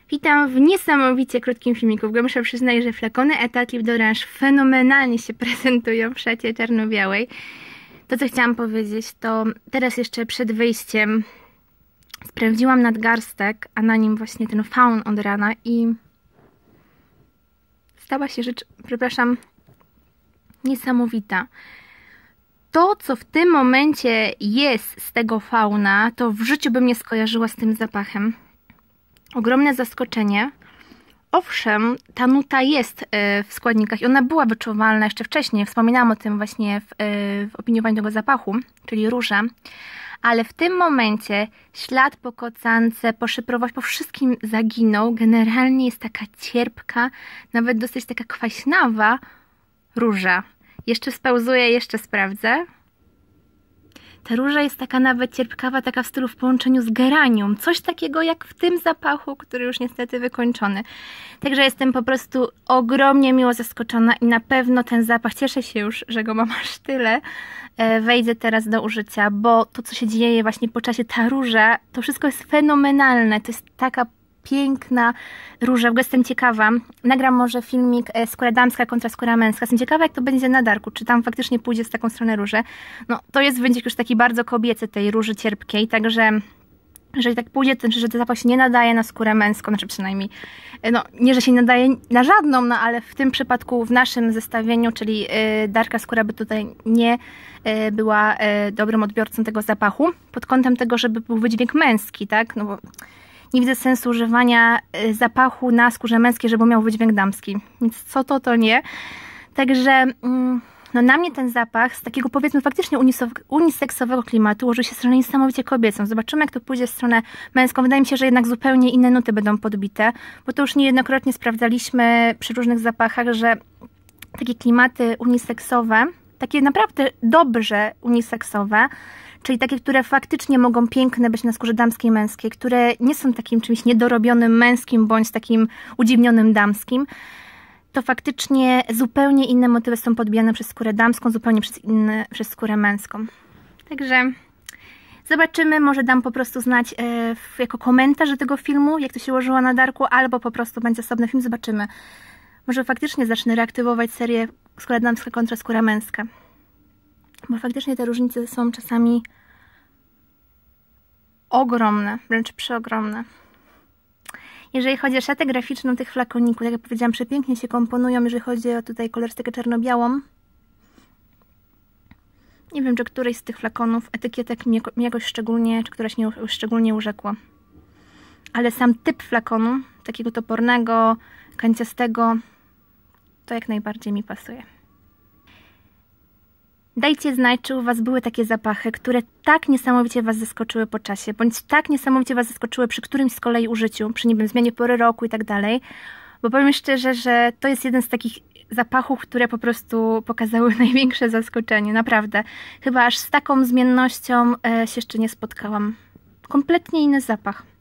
Witam w niesamowicie krótkim filmiku. Muszę przyznać, że flakony Etat Libre d'Orange fenomenalnie się prezentują w szacie czarno-białej. To, co chciałam powiedzieć, to teraz jeszcze przed wyjściem sprawdziłam nadgarstek, a na nim właśnie ten faun od rana i stała się rzecz, przepraszam, niesamowita. To, co w tym momencie jest z tego fauna, to w życiu bym nie skojarzyła z tym zapachem. Ogromne zaskoczenie. Owszem, ta nuta jest w składnikach i ona była wyczuwalna jeszcze wcześniej. Wspominałam o tym właśnie w opiniowaniu tego zapachu, czyli róża. Ale w tym momencie ślad po kocance, po szyprowość, po wszystkim zaginął. Generalnie jest taka cierpka, nawet dosyć taka kwaśnawa róża. Jeszcze spauzuję, jeszcze sprawdzę. Ta róża jest taka nawet cierpkawa, taka w stylu w połączeniu z geranium. Coś takiego jak w tym zapachu, który już niestety wykończony. Także jestem po prostu ogromnie miło zaskoczona i na pewno ten zapach, cieszę się już, że go mam aż tyle, wejdzie teraz do użycia, bo to, co się dzieje właśnie po czasie, ta róża, to wszystko jest fenomenalne. To jest taka piękna róża. W ogóle jestem ciekawa. Nagram może filmik skóra damska kontra skóra męska. Jestem ciekawa, jak to będzie na darku. Czy tam faktycznie pójdzie w taką stronę róży. No, to jest wydźwięk już taki bardzo kobiecy tej róży cierpkiej, także jeżeli tak pójdzie, to że ten zapach się nie nadaje na skórę męską, znaczy przynajmniej, no nie, że się nie nadaje na żadną, no ale w tym przypadku, w naszym zestawieniu, czyli darka skóra by tutaj nie była dobrym odbiorcą tego zapachu, pod kątem tego, żeby był wydźwięk męski, tak, no bo nie widzę sensu używania zapachu na skórze męskiej, żeby miał wydźwięk damski. Więc co to nie. Także no na mnie ten zapach z takiego, powiedzmy, faktycznie uniseksowego klimatu ułożył się w stronę niesamowicie kobiecą. Zobaczymy, jak to pójdzie w stronę męską. Wydaje mi się, że jednak zupełnie inne nuty będą podbite, bo to już niejednokrotnie sprawdzaliśmy przy różnych zapachach, że takie klimaty uniseksowe, takie naprawdę dobrze uniseksowe, czyli takie, które faktycznie mogą piękne być na skórze damskiej, męskiej, które nie są takim czymś niedorobionym męskim, bądź takim udziwnionym damskim, to faktycznie zupełnie inne motywy są podbijane przez skórę damską, zupełnie przez skórę męską. Także zobaczymy, może dam po prostu znać jako komentarz do tego filmu, jak to się ułożyło na darku, albo po prostu będzie osobny film, zobaczymy. Może faktycznie zacznę reaktywować serię skóra damska kontra skóra męska. Bo faktycznie te różnice są czasami ogromne, wręcz przeogromne. Jeżeli chodzi o szatę graficzną tych flakoników, jak ja powiedziałam, przepięknie się komponują, jeżeli chodzi o tutaj kolorystykę czarno-białą. Nie wiem, czy któryś z tych flakonów etykietek mnie jakoś szczególnie, czy któraś mnie szczególnie urzekła. Ale sam typ flakonu, takiego topornego, kanciastego, to jak najbardziej mi pasuje. Dajcie znać, czy u Was były takie zapachy, które tak niesamowicie Was zaskoczyły po czasie, bądź tak niesamowicie Was zaskoczyły przy którymś z kolei użyciu, przy, nie wiem, zmianie pory roku i tak dalej. Bo powiem szczerze, że to jest jeden z takich zapachów, które po prostu pokazały największe zaskoczenie, naprawdę. Chyba aż z taką zmiennością się jeszcze nie spotkałam. Kompletnie inny zapach.